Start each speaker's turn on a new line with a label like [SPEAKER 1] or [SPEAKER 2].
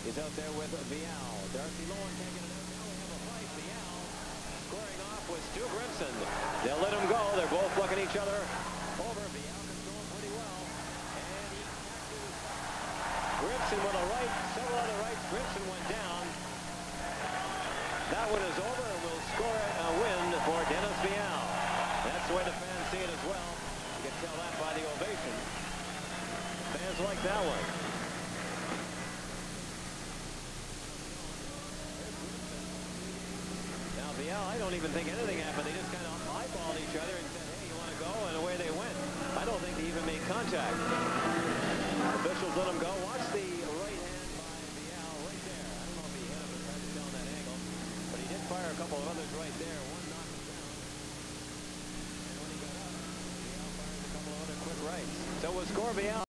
[SPEAKER 1] is out there with Vial. Darcy Lohan taking it out. Now we have a fight. Vial squaring off with Stu Grimson. They'll let him go. They're both looking each other over. Vial controls pretty well. And he catches Grimson with a right. Several other rights. Grimson went down. That one is over, and will score a win for Dennis Vial. That's the way the fans see it as well. You can tell that by the ovation. Fans like that one. Now Vial, I don't even think anything happened. They just kind of eyeballed each other and said, hey, you want to go? And away they went. I don't think they even made contact. Officials let him go. Watch the right hand by Vial right there. I don't know if he hit him or tried to down that angle, but he did fire a couple of others right there. One knocked him down. And when he got up, Vial fired a couple of other quick rights. So we'll score Vial.